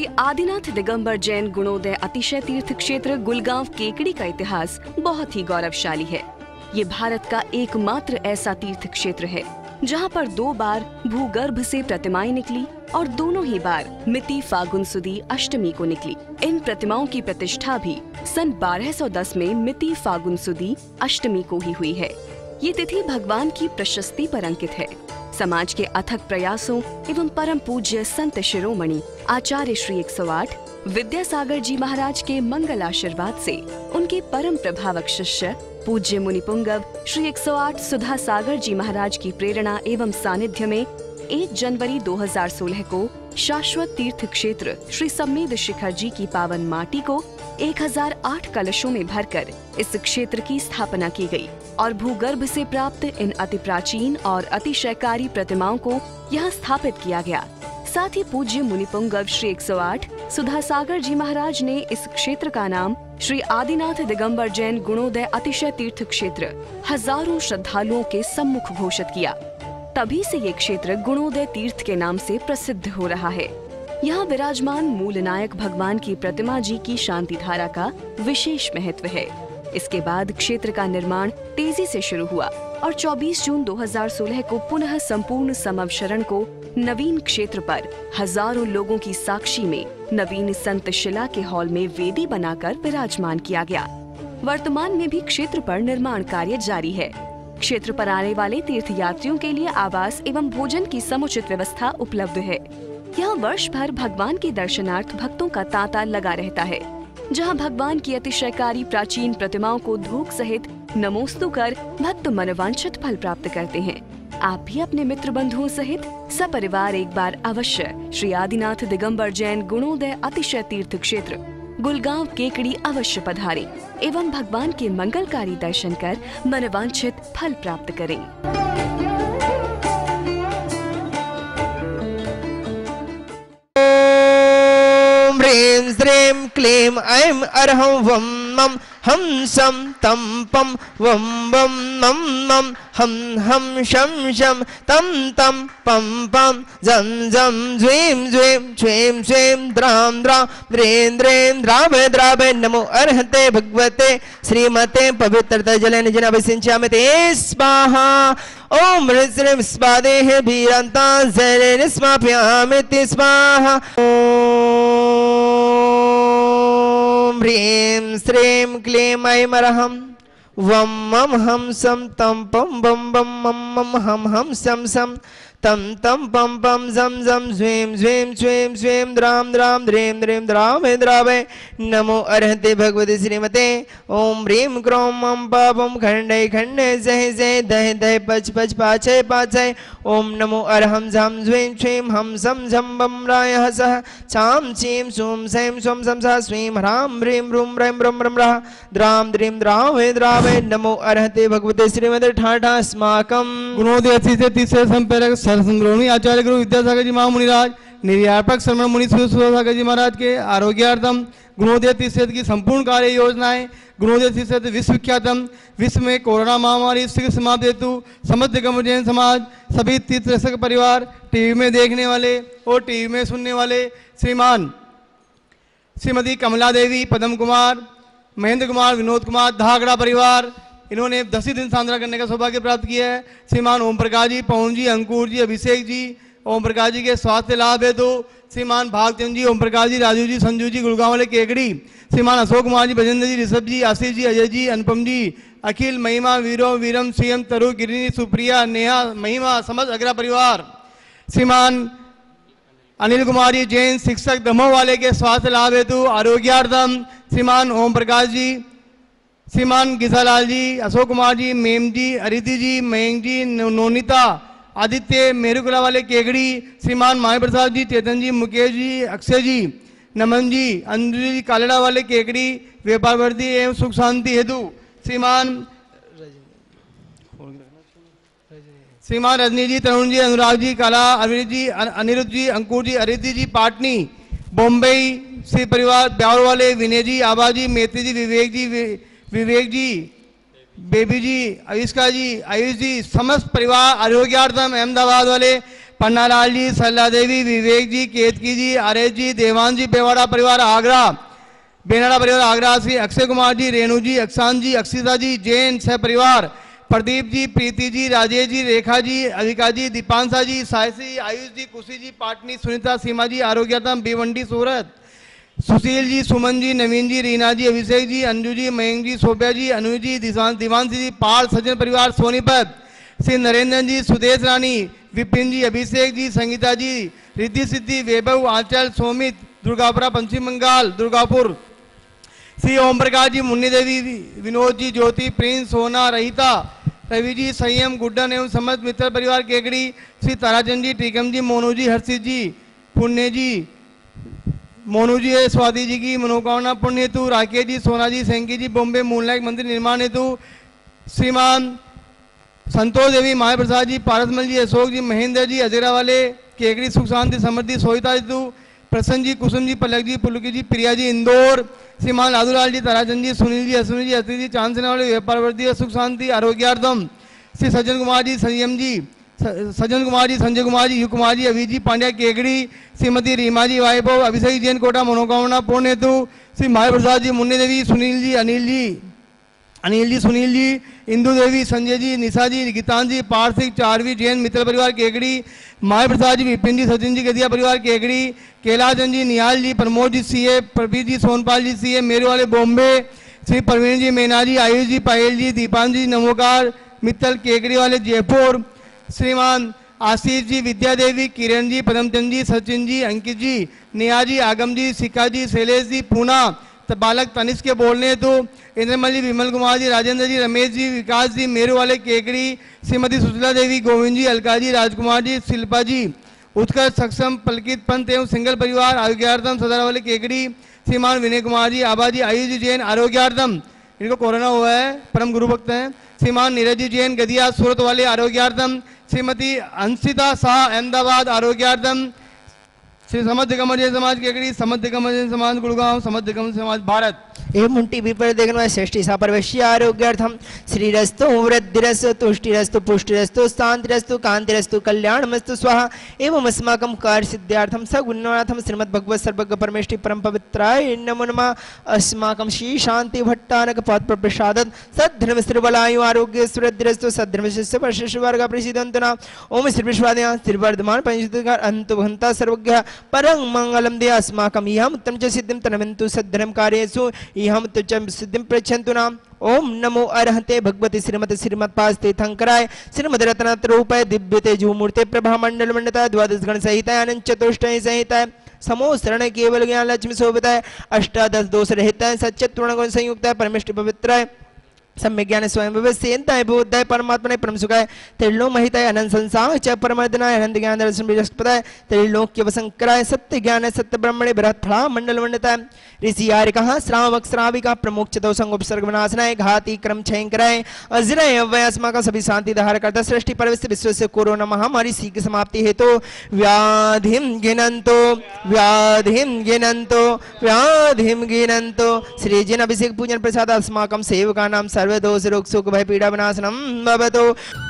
आदिनाथ दिगंबर जैन गुणोदय अतिशय तीर्थ क्षेत्र गुलगांव केकड़ी का इतिहास बहुत ही गौरवशाली है। ये भारत का एकमात्र ऐसा तीर्थ क्षेत्र है जहाँ पर 2 बार भूगर्भ से प्रतिमाएं निकली और दोनों ही बार मिति फागुन सुदी अष्टमी को निकली। इन प्रतिमाओं की प्रतिष्ठा भी सन 1210 में मिति फागुन सुदी अष्टमी को ही हुई है। ये तिथि भगवान की प्रशस्ति पर अंकित है। समाज के अथक प्रयासों एवं परम पूज्य संत शिरोमणि आचार्य श्री 108 विद्यासागर जी महाराज के मंगल आशीर्वाद से उनके परम प्रभावक शिष्य पूज्य मुनि पुंगव श्री 108 सुधा सागर जी महाराज की प्रेरणा एवं सानिध्य में 1 जनवरी 2016 को शाश्वत तीर्थ क्षेत्र श्री सम्मेद शिखर जी की पावन माटी को 1008 कलशों में भरकर इस क्षेत्र की स्थापना की गई और भूगर्भ से प्राप्त इन अति प्राचीन और अतिशयकारी प्रतिमाओं को यहाँ स्थापित किया गया। साथ ही पूज्य मुनि पुंगव श्री 108 सुधा सागर जी महाराज ने इस क्षेत्र का नाम श्री आदिनाथ दिगंबर जैन गुणोदय अतिशय तीर्थ क्षेत्र हजारों श्रद्धालुओं के सम्मुख घोषित किया। तभी से ये क्षेत्र गुणोदय तीर्थ के नाम से प्रसिद्ध हो रहा है। यहाँ विराजमान मूल नायक भगवान की प्रतिमा जी की शांति धारा का विशेष महत्व है। इसके बाद क्षेत्र का निर्माण तेजी से शुरू हुआ और 24 जून 2016 को पुनः संपूर्ण समवशरण को नवीन क्षेत्र पर हजारों लोगों की साक्षी में नवीन संत शिला के हॉल में वेदी बनाकर विराजमान किया गया। वर्तमान में भी क्षेत्र पर निर्माण कार्य जारी है। क्षेत्र पर आने वाले तीर्थ यात्रियों के लिए आवास एवं भोजन की समुचित व्यवस्था उपलब्ध है। यहाँ वर्ष भर भगवान के दर्शनार्थ भक्तों का तांता लगा रहता है, जहाँ भगवान की अतिशयकारी प्राचीन प्रतिमाओं को धूप सहित नमोस्तु कर भक्त मनवांछित फल प्राप्त करते हैं। आप भी अपने मित्र बंधुओं सहित सपरिवार एक बार अवश्य श्री आदिनाथ दिगंबर जैन गुणोदय अतिशय तीर्थ क्षेत्र गुलगांव केकड़ी अवश्य पधारें एवं भगवान के मंगलकारी दर्शन कर मनवांछित फल प्राप्त करें। ह्रीं श्रीं क्लीं ऐं अरहं वं मं हम सं तं पं वं वं मं मं हम हम शं शं तं तं पं पं जं जं ज्वीं ज्वीं छ्वीं छ्वीं द्रां द्रां द्रीं द्रीं द्रावय द्रावय नमो अर्हते भगवते श्रीमते पवित्रता जलेन जनाभिषिञ्चामि ते स्वाहा। ओम ह्रीं श्रीं स्वादेः भीरन्ता जलेन स्मापयामि ते स्वाहा। ह्रीं श्रीं क्लीं ऐं अरहं वं मं हम सं तं पं बं बं मं मं हम हम सं सं तं तं पं पं जं जं ज्वीं ज्वीं छ्वीं छ्वीं द्रां द्रां द्रीं द्रीं द्रावय द्रावय नमो अर्हते भगवते श्रीमते। ओम ह्रीं क्रों मं पापं खण्डे खण्डे जय जय दय दय पच पच पाचय पाचय। ओम नमो अर्हं झं ज्वीं छ्वीं हम सं झं बं रायः सः चां चीं सूं सैं स्वं सं सः स्वीं ह्रां ह्रीं ह्रूं ह्रैं ब्रं ब्रं रः द्रां द्रीं द्रावय द्रावय नमो अर्हते भगवते श्रीमते ठाठा अस्माकं गुणोदय तीसरे संप्रेरक सरसंग्रहणी आचार्य गुरु विद्यासागर जी महामुनिराज निर्यापक श्रमण मुनि सुधासागर जी महाराज के आरोग्यार्थम गुणोदय तीर्थ की संपूर्ण कार्य योजनाएं गुणोदय तीर्थ विश्वविख्यातम विश्व में कोरोना महामारी शीघ्र समाप्त हेतु समस्त दिगंबर जैन समाज सभी तीर्थदर्शक परिवार टीवी में देखने वाले और टीवी में सुनने वाले श्रीमान श्रीमती कमला देवी पद्म कुमार महेंद्र कुमार विनोद कुमार धागड़ा परिवार इन्होंने 10 दिन सांद्रा करने का सौभाग्य प्राप्त किया है। श्रीमान ओम प्रकाश जी पवन जी अंकुर जी अभिषेक जी ओम प्रकाश जी के स्वास्थ्य लाभ है तो श्रीमान भागचंद जी ओम प्रकाश जी राजू जी संजू जी गुड़गांव वाले केकड़ी श्रीमान अशोक कुमार जी भजेंद्र जी ऋषभ जी आशीष जी अजय जी अनुपम जी अखिल महिमा वीरो वीरम सीएम तरु गिरिनी सुप्रिया नेहा महिमा समस्त अग्रा परिवार श्रीमान अनिल कुमार जी जैन शिक्षक दमोह वाले के स्वास्थ्य लाभ हेतु आरोग्यार्थम श्रीमान ओम प्रकाश जी श्रीमान गिसालाल जी अशोक कुमार जी मेम जी अरिति जी मयंक जी नोनिता आदित्य मेरुकुला वाले केकड़ी श्रीमान माय प्रसाद जी चेतन जी मुकेश जी अक्षय जी नमन जी अंजलि जी कालेड़ा वाले केकड़ी व्यापार वृद्धि एवं सुख शांति हेतु श्रीमान रजनी जी तरुण जी अनुराग जी काला अरविंद जी अनिरुद्ध जी अंकुर जी अरिति जी पाटनी बॉम्बे श्री परिवार ब्यावर वाले विनय जी आबा जी मेत्री जी विवेक जी बेबी जी आयुष्का जी आयुष जी समस्त परिवार आरोग्यार्थम अहमदाबाद वाले पन्नालाल जी, सरला देवी, विवेक जी, केतकी जी, आर्य जी, देवान जी, बेवाड़ा परिवार आगरा, बेनाड़ा परिवार आगरा से अक्षय कुमार जी, रेणु जी, अक्षान जी, अक्षिता जी, जैन सह परिवार, प्रदीप जी, प्रीति जी, राजेश जी, रेखा जी, अविका जी, दीपांशा जी, सायसी, आयुष जी, कुशी जी, पाटनी, सुनीता, सीमा जी, आरोग्यतम, भिवंडी, सूरत, सुशील जी, सुमन जी, नवीन जी, रीना जी, अभिषेक जी, अंजू जी, मयंक जी, सोभ्या जी, अनु जी, दिवांशी जी, पाल, सज्जन परिवार, सोनीपत, श्री नरेंद्र जी, सुदेश रानी, विपिन जी, अभिषेक जी, संगीता जी, रिद्धि सिद्धि, वैभव, आंचल, सोमित, दुर्गापुरा, पश्चिम बंगाल, दुर्गापुर, श्री ओम प्रकाश जी, मुन्नी देवी, विनोद जी, ज्योति, प्रिंस, सोना, रहिता, रवि जी, संयम, गुड्डन एवं समस्त मित्र परिवार केकड़ी, श्री ताराचंद जी, टीकम जी, मोनू जी, हर्षित जी, पुण्य जी, मोनू जी है स्वाति जी की मनोकामना पुण्य हेतु, राकेश जी, सोना जी, सेंकी जी, बॉम्बे मूनलाइट मंदिर निर्माण हेतु, श्रीमान संतोष देवी, माया प्रसाद जी, पारसमल जी, अशोक जी, महेंद्र जी, अजरा वाले, केकड़ी, सुख शांति समृद्धि, सोहिता हेतु, प्रसन्न जी, कुसुम जी, पलक जी, पुलकी जी, प्रिया जी, इंदौर, श्रीमान लादूलाल जी, ताराचंद जी, सुनील जी, अश्विनी जी, अतिथि जी, चांदना वाले, व्यापार वर्दी, सुख शांति, आरोग्यार्थम, श्री सज्जन कुमार जी, संयम जी, सज्जन कुमार जी, संजय कुमार जी, यु कुमार जी, अभी जी, पांड्या केकड़ी, श्रीमती रीमा जी, वैभव, अभिषेक जैन कोटा, मनोकामना पूर्ण हेतु, श्री माया प्रसाद जी, मुन्नी देवी, सुनील जी, अनिल जी, सुनील जी, इंदु देवी, संजय जी, निशा जी, गीतान जी, पार्थिक, चारवी, जैन मित्र परिवार केकड़ी, माया प्रसाद जी, विपिन जी, सचिन जी, गदिया परिवार केकड़ी, कैलाशचंद जी, निहाल जी, प्रमोद जी, सीए, प्रवीर जी, सोनपाल जी, सीए, मेरे वाले बॉम्बे, श्री प्रवीण जी, मीना जी, आयुष जी, पायल जी, दीपान जी, नमोकार, मित्तल केकड़ी वाले जयपुर, श्रीमान आशीष जी, विद्या देवी, किरण जी, पदमचंद जी, सचिन जी, अंकित जी, नेहा जी, आगम जी, शिखा जी, शैलेश जी, पूना, बालक तनिष्क के बोलने तो इंद्रमल जी, विमल कुमार जी, राजेंद्र जी, रमेश जी, विकास जी, मेरू वाले केकड़ी, श्रीमती सुशीला देवी, गोविंद जी, अलका जी, राजकुमार जी, शिल्पा जी, उत्कर्ष सक्षम, पलकित पंत एवं सिंगल परिवार आरोग्यार्थम, सदर वाले केकड़ी, श्रीमान विनय कुमार जी, आबा जी, आयुष जी जैन आरोग्यार्थम, इनको कोरोना हुआ है, परम गुरु भक्त हैं, श्रीमान नीरज जी जैन गदिया सूरत वाले आरोग्यार्थम, श्रीमती अंशिता शाह अहमदाबाद आरोग्यार्थम, श्री समर्थ दिगंबर जैन समाज केकड़ी, समर्थ दिगंबर जैन समाज गुड़गांव, समर्थ दिगंबर समाज भारत। एवं टीवी पर देखने वाले षष्ठी सापर्वश्य आरोग्यार्थम श्रीरस्तु वृद्धिरस्तु तुष्टिरस्तु पुष्टिरस्तु शांतिरस्तु कांतिरस्तु कल्याणमस्तु स्वाहा एवं अस्माकं कार्य सिद्ध्यार्थम सगुणनाथम श्रीमद् भगवत सर्वज्ञ परमेष्टि परम पवित्राय नमो नमः। अस्माकं श्री शांति भट्टानक पद प्रसादत सद्धर्म श्रीबलायु आरोग्य सुरद्धिरस्तु सद्धर्म शिष्य परशिष्य वर्ग प्रसिद्धंतु नाम ओम श्री विश्वादया श्री वर्धमान पंचदकार अंत भंता सर्वज्ञ परम मंगलम दे अस्माकं यम उत्तम च सिद्धिं तनवन्तु सद्धर्म कार्येषु हम तुझ सिद्धिं पृच्छन्तु नाम ओम नमो अरहते भगवती श्रीमती श्रीमत्पाद तीर्थंकराय श्रीमद रत्नत्रूपाय दिव्य तेजो मूर्ति प्रभा मंडल मंडता द्वादश गण सहिता अनंत चतुष्टय सहिता समो शरण केवल ज्ञान लक्ष्मी शोभिता अष्टादश दोष रहता सच्चत्वर्ण गुण संयुक्त परमेष्टि पवित्र सम्य ज्ञान स्वयं व्यवस्थिताय बोधाय परमात्मने परम सुखाय त्रिलोक महिताय अनंत संसार च परमर्दनाय अनंत ज्ञान दर्शन बृहस्पताय त्रिलोक्य वसंकराय सत्य ज्ञान सत्य ब्रह्मणे बृहत्फला मंडल मंडताय ऋषि आर्य कहा श्रावक श्राविका प्रमुख चतुः संग उपसर्ग विनाशनाय घाती क्रम क्षयंकराय अजराय अव्ययस्मा का सभी शांति धार करता सृष्टि परविष्ट विश्व से कोरोना महामारी सी की समाप्ति हेतु व्याधिम गिनंतो श्री जिन अभिषेक पूजन प्रसाद अस्माकं सेवकानां सर्व दोष रोग सुख भय पीड़ा विनाशनम भवतु।